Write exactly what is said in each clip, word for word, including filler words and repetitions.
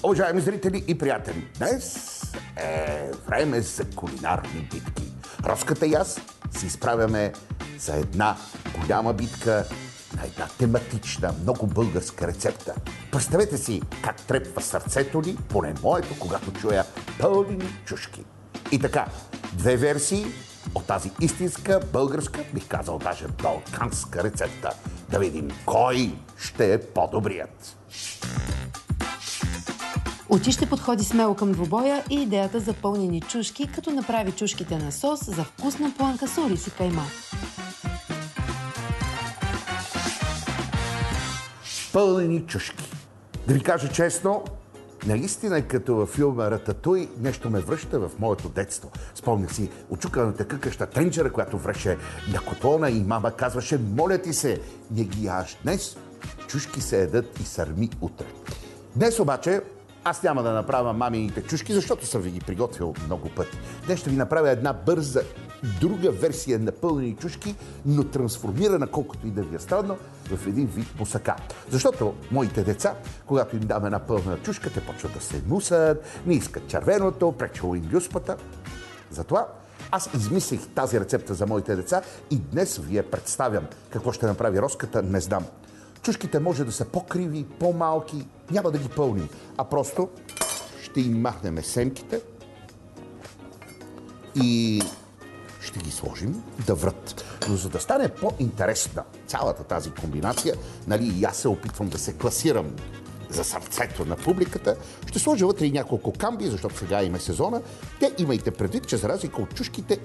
Уважаеми зрители и приятели, днес е време за кулинарни битки. Роската и аз се изправяме за една голяма битка на една тематична, много българска рецепта. Представете си как трепва сърцето ни, поне моето, когато чуя пълнени чушки. И така, две версии от тази истинска българска, бих казал даже балканска рецепта. Да видим кой ще е по-добрият. Очи ще подходи смело към двубоя и идеята за пълнени чушки, като направи чушките на сос за вкусна планка с ориз и кайма. Пълнени чушки. Да ви кажа честно, наистина като във филма Рататуй нещо ме връща в моето детство. Спомнях си очуканата къкаща тенджера, която вреше на котлона и мама казваше: моля ти се, не ги яш днес, чушки се едат и сърми утре. Днес обаче аз няма да направя мамините чушки, защото съм ви ги приготвил много пъти. Днес ще ви направя една бърза, друга версия на пълнени чушки, но трансформирана, колкото и да ви е странно, в един вид мусака. Защото моите деца, когато им дам една пълна чушка, те почват да се мусат, не искат червеното, пречело им люспата. Затова аз измислих тази рецепта за моите деца и днес ви я представям. Какво ще направи Роската, не знам. Чушките може да са по-криви, по-малки, няма да ги пълним, а просто ще им махнем семките и ще ги сложим да врат. Но за да стане по-интересна цялата тази комбинация, нали, и аз се опитвам да се класирам за сърцето на публиката, ще сложа вътре и няколко камби, защото сега има сезона. Те имайте предвид, че за разлика от чушките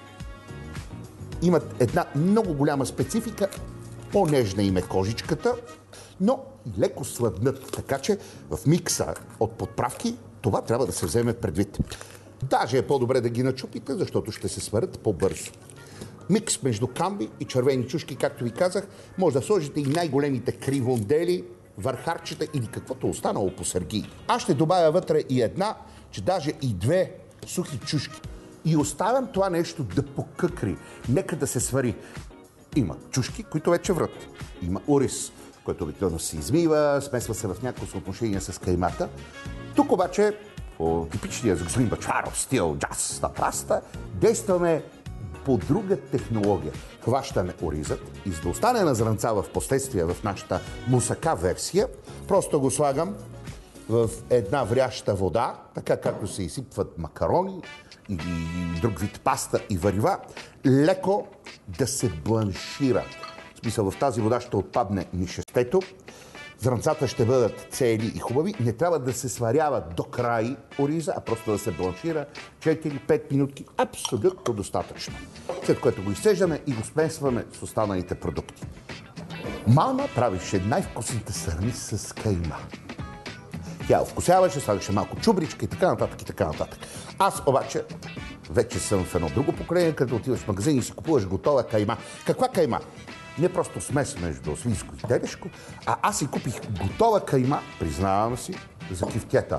имат една много голяма специфика. По-нежна им е кожичката, но и леко сладнат, така че в микса от подправки това трябва да се вземе предвид. Даже е по-добре да ги начупите, защото ще се сварят по-бързо. Микс между камби и червени чушки, както ви казах, може да сложите и най-големите кривондели, върхарчета или каквото останало по сергии. Аз ще добавя вътре и една, че даже и две сухи чушки. И оставям това нещо да покъкри. Нека да се свари. Има чушки, които вече врат. Има ориз, който обикновено се измива, смесва се в някакво съотношение с каймата. Тук обаче, по типичния за господин Бъчваров стил джаз на праста, действаме по друга технология. Хващаме оризът и за да остане на зранца в последствие в нашата мусака версия, просто го слагам в една вряща вода, така както се изсипват макарони или друг вид паста и варива, леко да се бланшира. В смисъл, в тази вода ще отпадне нишестето, зранцата ще бъдат цели и хубави, не трябва да се сварява до край ориза, а просто да се бланшира четири-пет минутки, абсолютно достатъчно. След което го изсеждаме и го смесваме с останалите продукти. Мама правише най-вкусните сърни с кайма. Тя овкусяваше, слагаше малко чубричка и така нататък и така нататък. Аз обаче вече съм в едно друго поколение, където отиваш в магазин и си купуваш готова кайма. Каква кайма? Не просто смес между свинско и телешко, а аз си купих готова кайма, признавам си, за кифтета.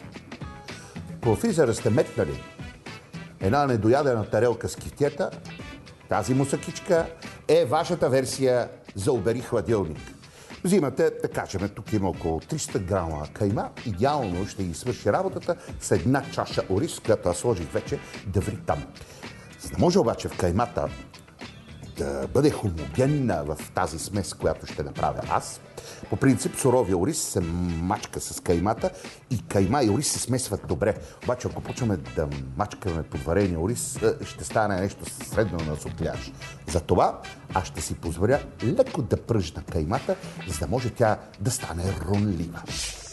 По фризера сте метнали една недоядена тарелка с кифтета, тази мусакичка е вашата версия за обери хладилник. Взимате, да кажем, тук има около триста грама кайма. Идеално ще ги свърши работата с една чаша ориз, която аз сложих вече да ври там. За да може обаче в каймата да бъде хомогенна в тази смес, която ще направя аз, по принцип суровия ориз се мачка с каймата и кайма и ориз се смесват добре. Обаче ако почваме да мачкаме подварения ориз, ще стане нещо средно на сопляж. Затова аз ще си позволя леко да пръжна каймата, за да може тя да стане рунлива.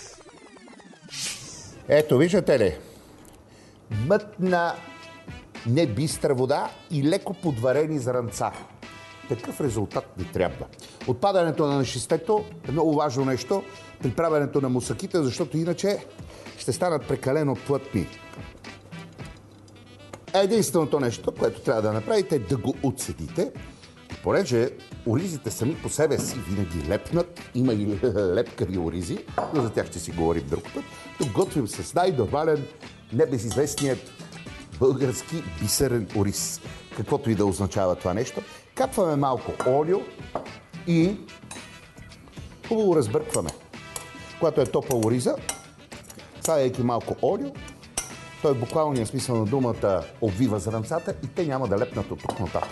Ето, виждате ли? Мътна, не бистра вода и леко подварени зранца. Такъв резултат ни трябва. Отпадането на нечистето е много важно нещо при правенето на мусаките, защото иначе ще станат прекалено плътни. Единственото нещо, което трябва да направите, е да го отседите. Понеже оризите сами по себе си винаги лепнат, има и лепкави оризи, но за тях ще си говорим друг път. Тук готвим с най-нормален, небезизвестният български бисерен ориз. Каквото и да означава това нещо. Капваме малко олио и хубаво разбъркваме. Когато е топъл ориза, слагайки малко олио, той в буквалния смисъл на думата обвива зранцата и те няма да лепнат от тук нататък.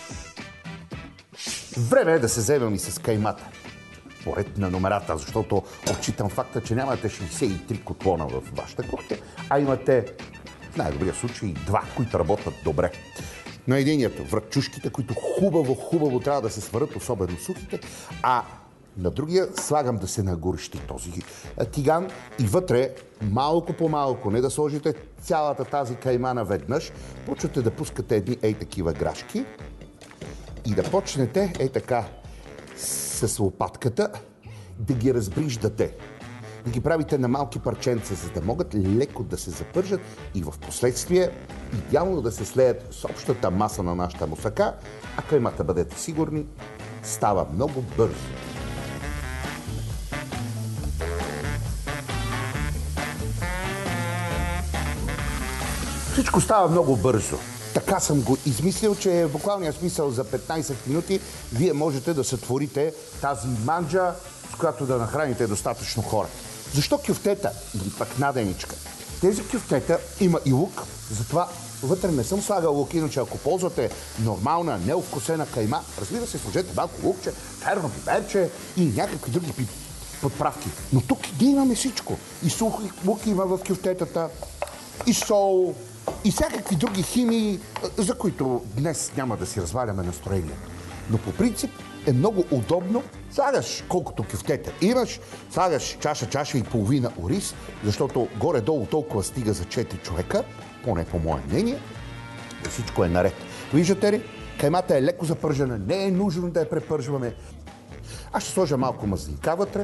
Време е да се вземем и с каймата. Поред на номерата, защото отчитам факта, че нямате шейсет и три котлона в вашата кухня, а имате в най-добрия случай два, които работят добре. На единият връчушките, които хубаво, хубаво трябва да се сварят, особено сухите, а на другия слагам да се нагорещи този тиган и вътре малко по малко, не да сложите цялата тази кайма наведнъж, почвате да пускате едни ей такива грашки и да почнете ей така с лопатката да ги разбриждате, да ги правите на малки парченца, за да могат леко да се запържат и в последствие идеално да се слеят с общата маса на нашата мусака, а каймата, бъдете сигурни, става много бързо. Всичко става много бързо. Така съм го измислил, че в буквалния смисъл за петнайсет минути вие можете да сътворите тази манджа, с която да нахраните достатъчно хора. Защо кюфтета или пък наденичка? Тези кюфтета има и лук, затова вътре не съм слагал лук, иначе ако ползвате нормална, неовкусена кайма, разбира се, сложете малко лукче, черно пиперче и някакви други подправки. Но тук ги имаме всичко. И сух лук има в кюфтетата, и сол, и всякакви други химии, за които днес няма да си разваляме настроението. Но по принцип е много удобно. Слагаш колкото кюфтета имаш, слагаш чаша, чаша и половина ориз, защото горе-долу толкова стига за четири човека, поне по мое мнение, и всичко е наред. Виждате ли? Каймата е леко запържена, не е нужно да я препържваме. Аз ще сложа малко мазника вътре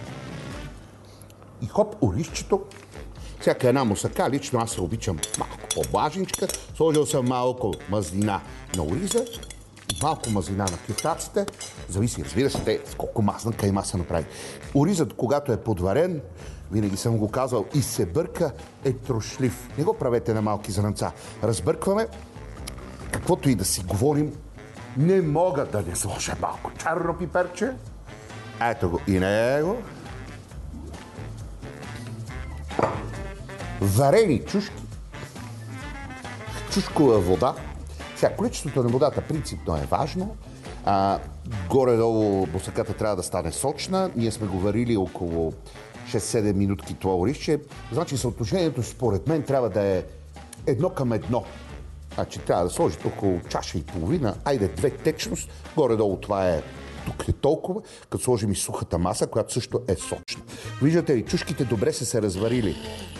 и хоп, оризчето. Всяка една мусака, лично аз се обичам малко по-влажничка. Сложил съм малко мазнина на ориза, малко мазнина на кюфтаците. Зависи, разбира се, те с колко масна кайма са направи. Оризът, когато е подварен, винаги съм го казвал, и се бърка, е трошлив. Не го правете на малки зранца. Разбъркваме, каквото и да си говорим, не мога да не сложа малко черно пиперче. Ето го и него. Варени чушки, чушкова вода. Сега, количеството на водата принципно е важно. А, горе-долу мусаката трябва да стане сочна. Ние сме го варили около шест-седем минутки това оризче. Значи съотношението според мен трябва да е едно към едно. Значи трябва да сложите около чаша и половина, айде две течност. Горе-долу това е тук е толкова, като сложим и сухата маса, която също е сочна. Виждате ли, чушките добре са се разварили.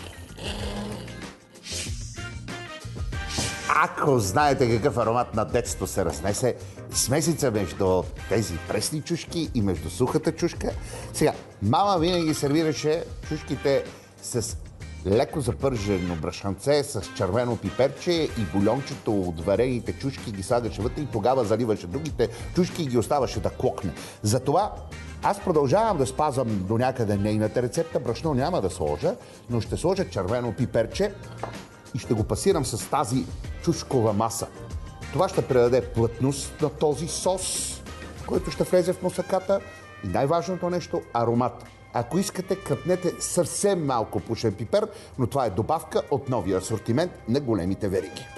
Ако знаете какъв аромат на детство се разнесе, смесица между тези пресни чушки и между сухата чушка. Сега, мама винаги сервираше чушките с леко запържено брашанце, с червено пиперче и бульончето от варените чушки ги слагаше вътре и тогава заливаше другите чушки и ги оставаше да клокне. Затова аз продължавам да спазвам до някъде нейната рецепта. Брашно няма да сложа, но ще сложа червено пиперче и ще го пасирам с тази чушкова маса. Това ще предаде плътност на този сос, който ще влезе в мусаката и най-важното нещо – аромат. Ако искате, къпнете съвсем малко пушен пипер, но това е добавка от новия асортимент на големите вериги.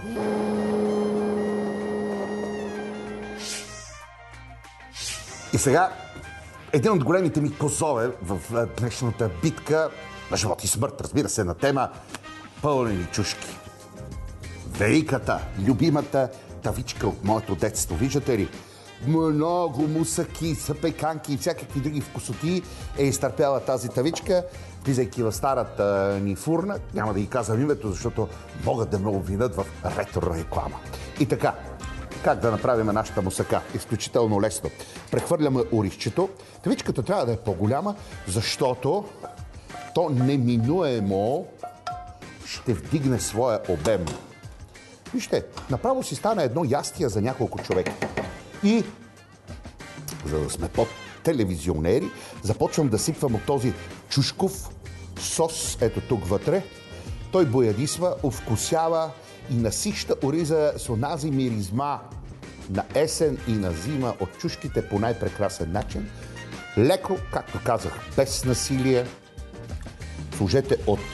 И сега един от големите ми козове в днешната битка на живот и смърт, разбира се, на тема пълнени чушки. Великата, любимата тавичка от моето детство. Виждате ли? Много мусаки, запеканки и всякакви други вкусоти е изтърпяла тази тавичка, влизайки в старата ни фурна. Няма да ги казвам името, защото могат да ме обвинят в ретро реклама. И така, как да направим нашата мусака? Изключително лесно. Прехвърляме оризчето. Тавичката трябва да е по-голяма, защото то неминуемо ще вдигне своя обем. Вижте, направо си стана едно ястие за няколко човека. И, за да сме по-телевизионери, започвам да сипвам от този чушков сос, ето тук вътре. Той боядисва, овкусява и насища ориза с онази миризма на есен и на зима от чушките по най-прекрасен начин. Леко, както казах, без насилие. Служете от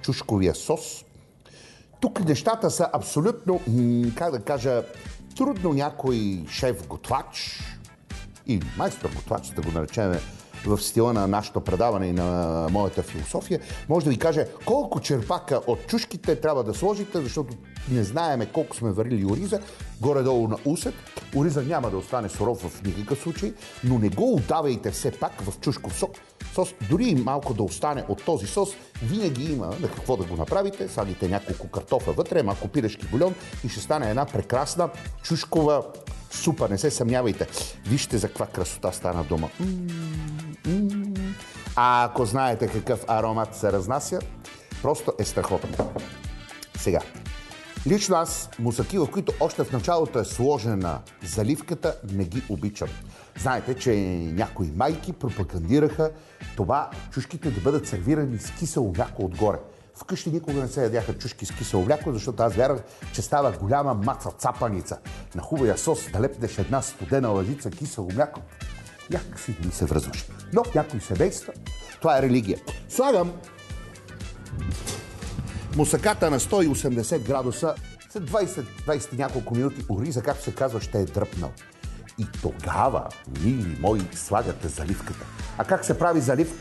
чушковия сос. Тук нещата са абсолютно, как да кажа, трудно някой шеф-готвач и майстор-готвач, да го наречем в стила на нашето предаване и на моята философия, може да ви каже колко черпака от чушките трябва да сложите, защото не знаеме колко сме варили ориза, горе-долу на усет. Ориза няма да остане суров в никакъв случай, но не го отдавайте все пак в чушков сок. Сос, дори и малко да остане от този сос, винаги има на какво да го направите. Садите няколко картофа вътре, малко пилешки бульон и ще стане една прекрасна чушкова супа. Не се съмнявайте. Вижте за каква красота стана дума. М-м-м. А ако знаете какъв аромат се разнася, просто е страхотно. Сега, лично аз мусаки, в които още в началото е сложена заливката, не ги обичам. Знаете, че някои майки пропагандираха това чушките да бъдат сервирани с кисело мляко отгоре. Вкъщи никога не се ядяха чушки с кисело мляко, защото аз вярвах, че става голяма маца цапаница. На хубавия сос да лепнеш една студена лъжица кисело мляко. Някак си да ми се връзваш. Но в някои семейства това е религия. Слагам мусаката на сто и осемдесет градуса, след двайсет двайсет и няколко минути ориза, както се казва, ще е дръпнал. И тогава, мили мои, слагате заливката. А как се прави заливка?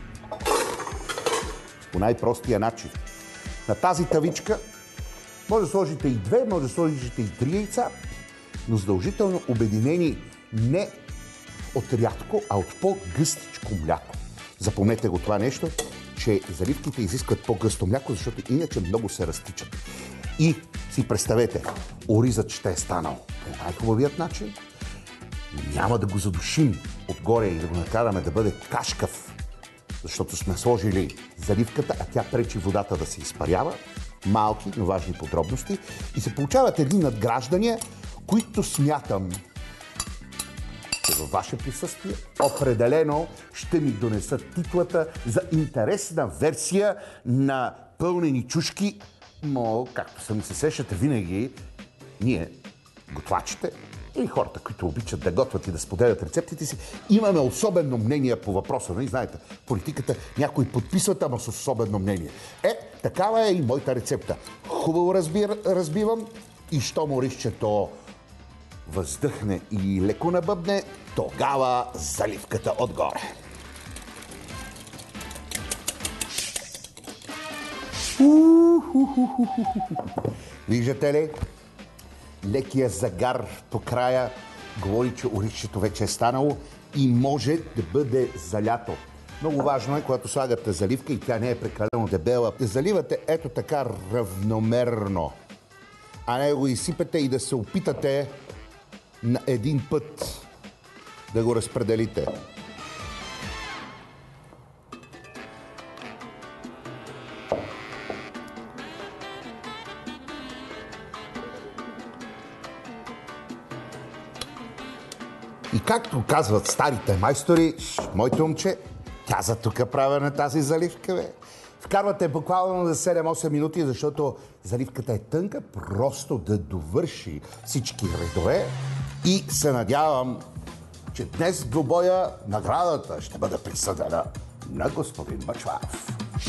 По най-простия начин. На тази тавичка може да сложите и две, може да сложите и три яйца, но задължително обединени не от рядко, а от по-гъстичко мляко. Запомнете го това нещо, че заливките изискват по-гъсто мляко, защото иначе много се разтичат. И си представете, оризът ще е станал по най-хубавият начин. Няма да го задушим отгоре и да го накараме да бъде кашкав, защото сме сложили заливката, а тя пречи водата да се изпарява. Малки, но важни подробности. И се получават едни надграждания, които смятам, че във ваше присъствие определено ще ми донесат титлата за интересна версия на пълнени чушки, но, както сами се сещате винаги, ние, готвачите, или хората, които обичат да готвят и да споделят рецептите си, имаме особено мнение по въпроса. Нали знаете, политиката някои подписват, ама с особено мнение. Е, такава е и моята рецепта. Хубаво разбир, разбивам и щом оризчето въздъхне и леко набъбне, тогава заливката отгоре. Виждате ли? Лекия загар по края говори, че оризчето вече е станало и може да бъде залято. Много важно е, когато слагате заливка и тя не е прекалено дебела, да заливате ето така равномерно, а не го изсипете и да се опитате на един път да го разпределите. И както казват старите майстори, моето момче, тя за тук правя на тази заливка, бе. Вкарвате буквално за седем-осем минути, защото заливката е тънка, просто да довърши всички редове. И се надявам, че днес в двубоя наградата ще бъде присъдена на господин Бъчваров.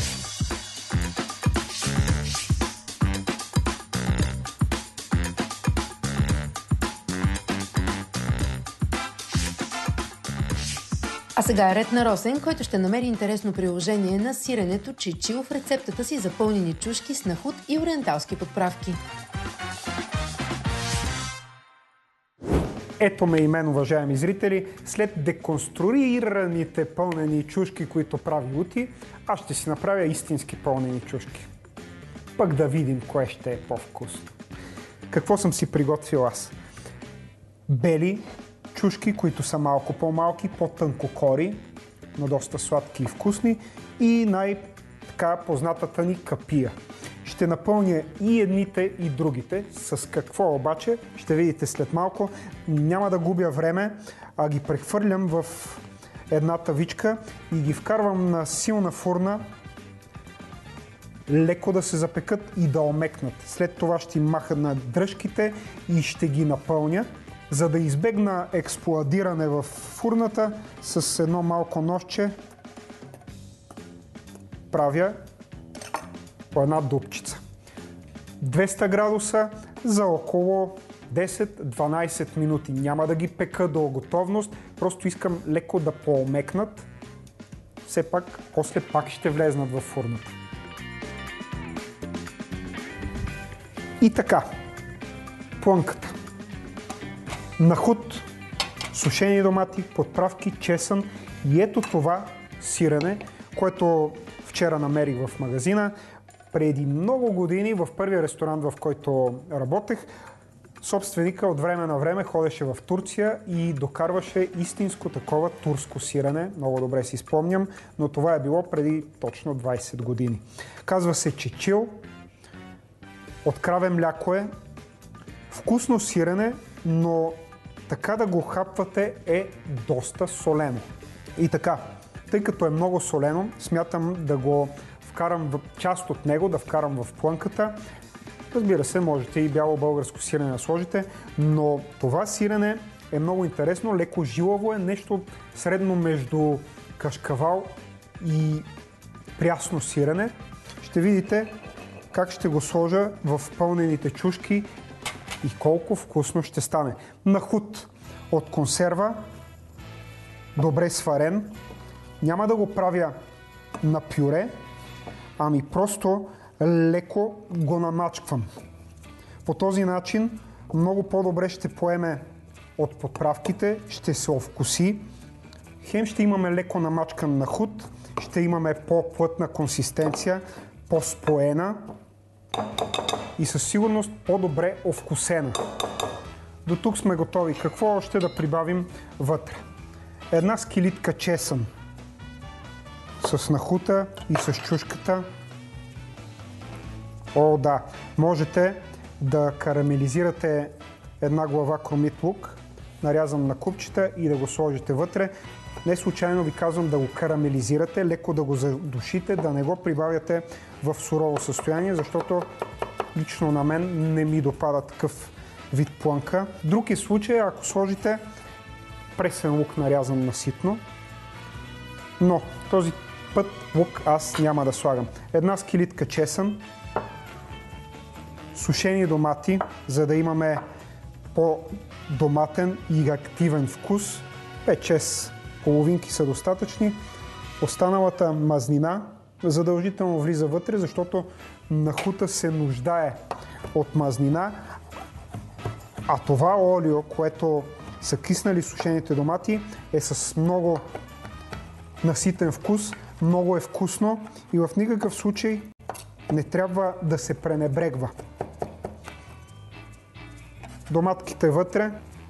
А сега е ред на Росен, който ще намери интересно приложение на сиренето чичил в рецептата си за пълнени чушки с нахут и ориенталски подправки. Ето ме и мен, уважаеми зрители. След деконструираните пълнени чушки, които прави Ути, аз ще си направя истински пълнени чушки. Пък да видим кое ще е по-вкусно. Какво съм си приготвил аз? Бели чушки, които са малко по-малки, по-тънко кори, но доста сладки и вкусни, и най-така познатата ни капия. Ще напълня и едните, и другите. С какво обаче ще видите след малко. Няма да губя време, а ги прехвърлям в една тавичка и ги вкарвам на силна фурна, леко да се запекат и да омекнат. След това ще им маха на дръжките и ще ги напълня. За да избегна експлоадиране в фурната, с едно малко ножче правя по една дупчица. двеста градуса за около десет-дванайсет минути. Няма да ги пека до готовност, просто искам леко да поомекнат. Все пак, после пак ще влезнат във фурната. И така, плънката. Нахут, сушени домати, подправки, чесън и ето това сирене, което вчера намерих в магазина. Преди много години в първия ресторант, в който работех, собственика от време на време ходеше в Турция и докарваше истинско такова турско сирене. Много добре си спомням, но това е било преди точно двайсет години. Казва се чечил, от краве мляко е, вкусно сирене, но така да го хапвате е доста солено. И така, тъй като е много солено, смятам да го вкарам в част от него, да вкарам в плънката. Разбира се, можете и бяло българско сирене да сложите, но това сирене е много интересно, леко жилаво е, нещо средно между кашкавал и прясно сирене. Ще видите как ще го сложа в пълнените чушки и колко вкусно ще стане. Нахут от консерва, добре сварен. Няма да го правя на пюре, ами просто леко го намачквам. По този начин много по-добре ще поеме от подправките, ще се овкуси. Хем ще имаме леко намачкан нахут, ще имаме по-плътна консистенция, по-споена и със сигурност по-добре овкусена. До тук сме готови. Какво още да прибавим вътре? Една скилитка чесън с нахута и с чушката. О, да! Можете да карамелизирате една глава кромит лук, нарязан на купчета и да го сложите вътре. Не случайно ви казвам да го карамелизирате, леко да го задушите, да не го прибавяте в сурово състояние, защото лично на мен не ми допада такъв вид плънка. Друг е случай, ако сложите пресен лук, нарязан на ситно, но този път лук аз няма да слагам. Една скилитка чесън, сушени домати, за да имаме по-доматен и активен вкус. пет-шест половинки са достатъчни. Останалата мазнина задължително влиза вътре, защото нахута се нуждае от мазнина, а това олио, което са киснали сушените домати, е с много наситен вкус, много е вкусно и в никакъв случай не трябва да се пренебрегва. Доматките вътре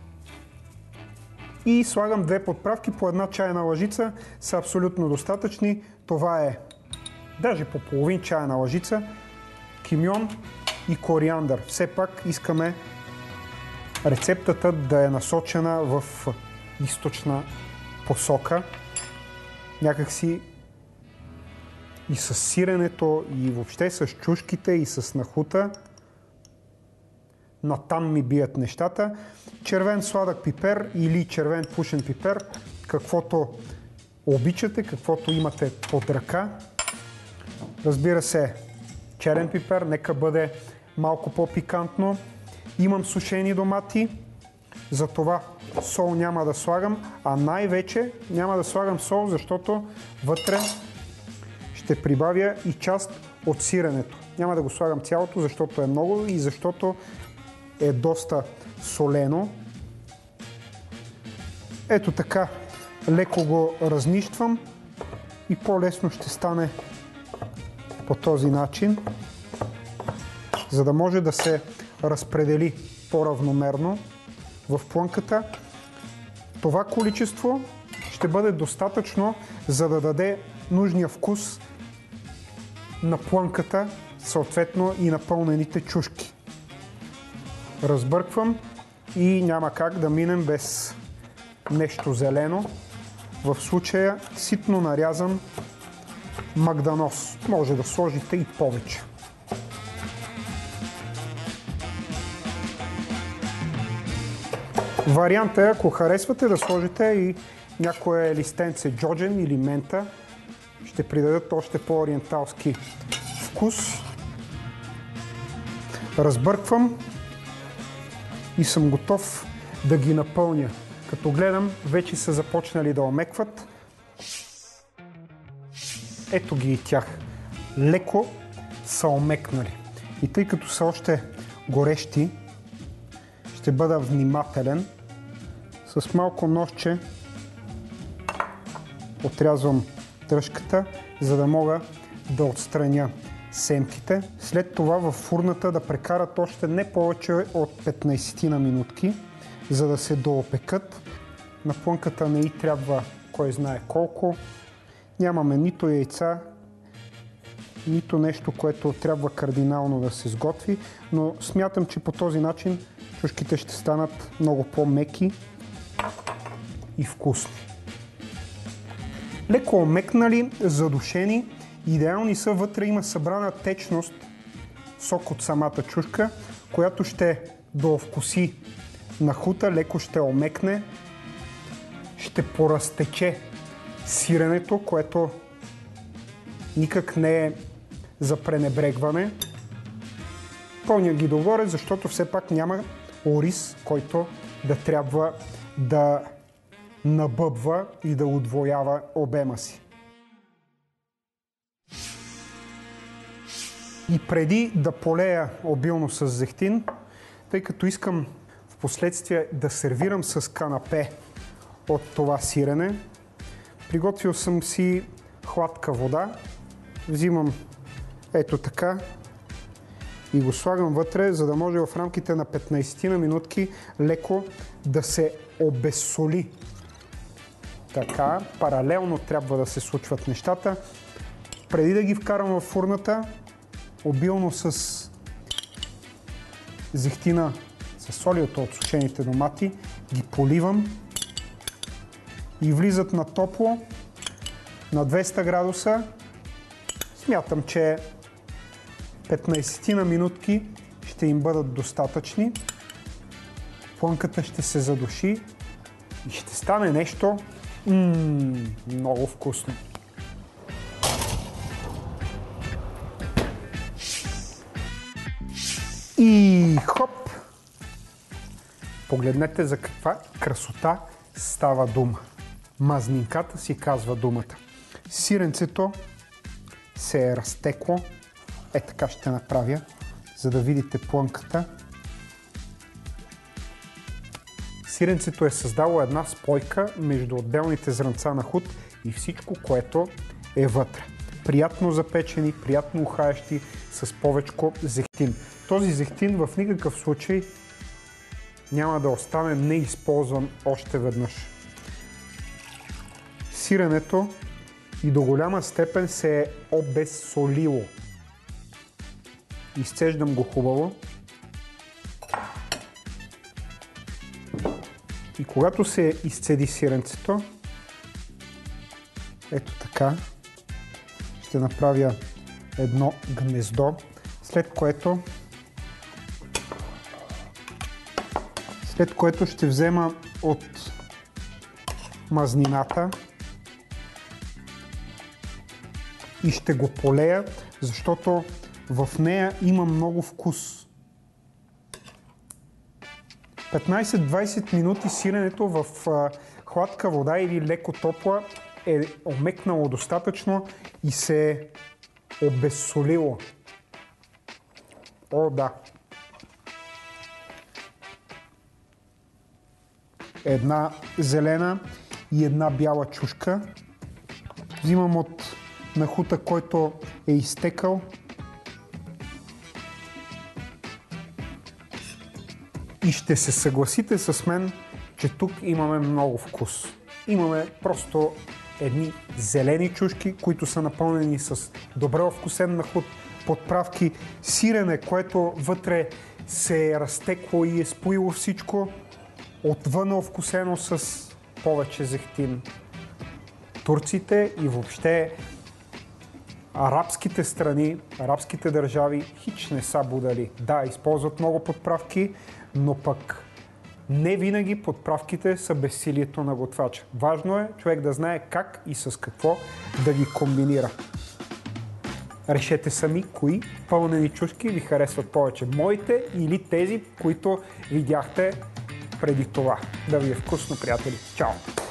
и слагам две подправки по една чайна лъжица, са абсолютно достатъчни. Това е даже по половин чайна лъжица кимьон и кориандър. Все пак искаме рецептата да е насочена в източна посока. Някакси и с сиренето, и въобще с чушките, и с нахута. Натам ми бият нещата. Червен сладък пипер или червен пушен пипер, каквото обичате, каквото имате под ръка. Разбира се, черен пипер, нека бъде малко по-пикантно. Имам сушени домати, затова сол няма да слагам, а най-вече няма да слагам сол, защото вътре ще прибавя и част от сиренето. Няма да го слагам цялото, защото е много и защото е доста солено. Ето така, леко го разнищвам и по-лесно ще стане по този начин, за да може да се разпредели по-равномерно в плънката. Това количество ще бъде достатъчно, за да даде нужния вкус на плънката, съответно и на пълнените чушки. Разбърквам и няма как да минем без нещо зелено. В случая ситно нарязан магданоз. Може да сложите и повече. Вариантът е, ако харесвате, да сложите и някое листенце джоджен или мента. Ще придадат още по-ориенталски вкус. Разбърквам и съм готов да ги напълня. Като гледам, вече са започнали да омекват. Ето ги и тях. Леко са омекнали. И тъй като са още горещи, ще бъда внимателен. С малко ножче отрязвам дръжката, за да мога да отстраня семките. След това във фурната да прекарат още не повече от петнайсет на минутки, за да се доопекат. На плънката не й трябва кой знае колко. Нямаме нито яйца, нито нещо, което трябва кардинално да се сготви, но смятам, че по този начин чушките ще станат много по-меки и вкусни. Леко омекнали, задушени, идеални са, вътре има събрана течност, сок от самата чушка, която ще доовкуси нахута, леко ще омекне, ще поразтече сиренето, което никак не е за пренебрегване. Пълня ги догоре, защото все пак няма ориз, който да трябва да набъбва и да удвоява обема си. И преди да полея обилно с зехтин, тъй като искам в последствие да сервирам с канапе от това сирене, приготвил съм си хладка вода. Взимам ето така и го слагам вътре, за да може в рамките на петнайсет на минутки леко да се обезсоли. Така, паралелно трябва да се случват нещата. Преди да ги вкарам в фурната, обилно с зехтина, с олиото от сушените домати, ги поливам и влизат на топло, на двеста градуса. Смятам, че петнайсет на минутки ще им бъдат достатъчни. Плънката ще се задуши и ще стане нещо м- много вкусно. И хоп! Погледнете за каква красота става дума. Мазнинката си казва думата. Сиренцето се е разтекло. Е така ще направя, за да видите плънката. Сиренцето е създало една спойка между отделните зранца на худ и всичко, което е вътре. Приятно запечени, приятно ухаещи, с повечко зехтин. Този зехтин в никакъв случай няма да остане неизползван още веднъж. Сиренето и до голяма степен се е обезсолило. Изцеждам го хубаво. И когато се изцеди сиренцето, ето така, ще направя едно гнездо, след което след което ще взема от мазнината и ще го полея, защото в нея има много вкус. петнайсет-двайсет минути сиренето в хладка вода или леко топла е омекнало достатъчно и се е обезсолило. О, да! Една зелена и една бяла чушка. Взимам от нахута, който е изтекал. И ще се съгласите с мен, че тук имаме много вкус. Имаме просто едни зелени чушки, които са напълнени с добре овкусен нахут, подправки, сирене, което вътре се е разтекло и е споило всичко, отвън е овкусено с повече зехтин. Турците и въобще арабските страни, арабските държави хич не са будали. Да, използват много подправки, но пък не винаги подправките са безсилието на готвача. Важно е човек да знае как и с какво да ги комбинира. Решете сами кои пълнени чушки ви харесват повече. Моите или тези, които видяхте преди това. Да ви е вкусно, приятели. Чао!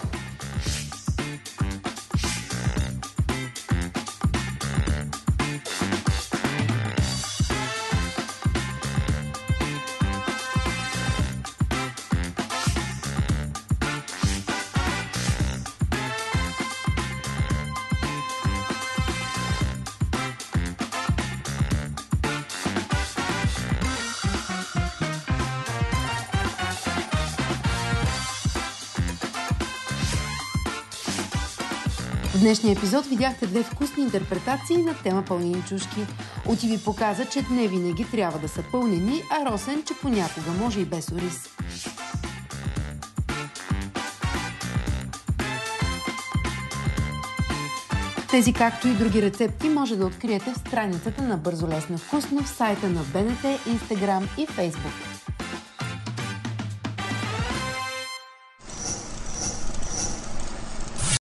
В днешния епизод видяхте две вкусни интерпретации на тема пълнени чушки. Оти ви показа, че не винаги трябва да са пълнени, а Росен, че понякога може и без ориз. Тези, както и други рецепти, може да откриете в страницата на Бързо, лесно, вкусно в сайта на БНТ, Инстаграм и Фейсбук.